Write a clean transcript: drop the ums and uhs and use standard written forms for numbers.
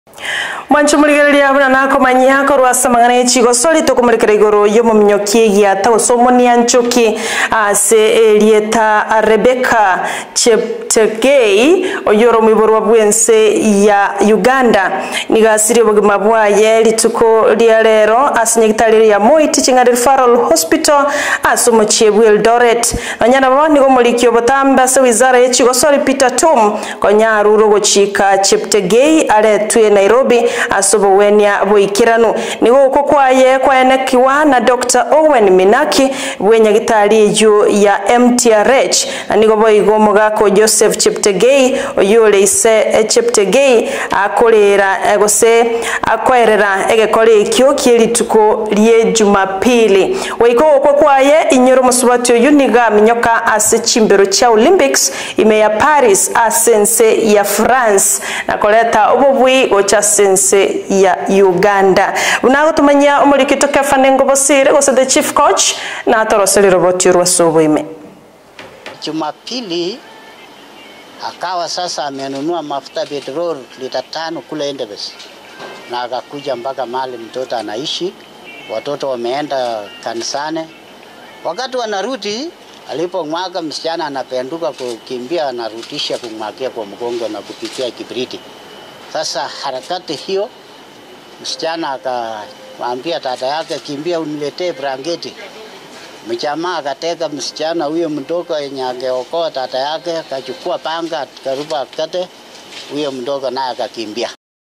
Mwanchumuligereria abuna nako manyako rwasa mangane chigosoli tokumurikira igoro yo mu minyoki ya tawosomoni anchoki ase Elieta Rebecca Cheptengei oyoro mwiborwa bwense ya Uganda nigasiri obugima bwaye lituko lya lero asinyegitali ya Moi Referral Hospital asomo chebwe Eldoret nanyana babani go muliki obotamba se wizara ya chigosoli Peter Tom konyaruro gochika Cheptengei aletwe Nairobi asobo wenya boikirano nigo uko kwaenekiwa na Dr. Owen Minaki wenya gitali yo ya MTRH na nigo boigo mugako Joseph Cheptengei oyole ise Cheptengei akolera egose akwerera egekole ikyo kirituko lye Jumapili weiko uko kwaye inyoro musubati yuniga minyoka ase chimbero cha Olympics ime ya Paris asense ya France na koleta obobwi ocha sense ya Uganda unago tumanya umurikito kafanengo bosire gose the chief coach na toroseli robot rwasobo ime Jumapili akawa sasa amenunua mafuta petrol lita 5 kule Endebess na akakuja mpaka mahali mtoto anaishi watoto wameenda kanisani wakati wanarudi alipomwaga msichana anapenduka kukimbia anarudisha kumwagia kwa mgongo na kupitia kibriti. Sasa harakati hiyo msichana akamwambia dada yake kimbia uniletee blanketi. Mjamaa akateka msichana huyo mdogo yenye angeokoa dada yake akachukua panga akaruba akate huyo mdogo naye akakimbia.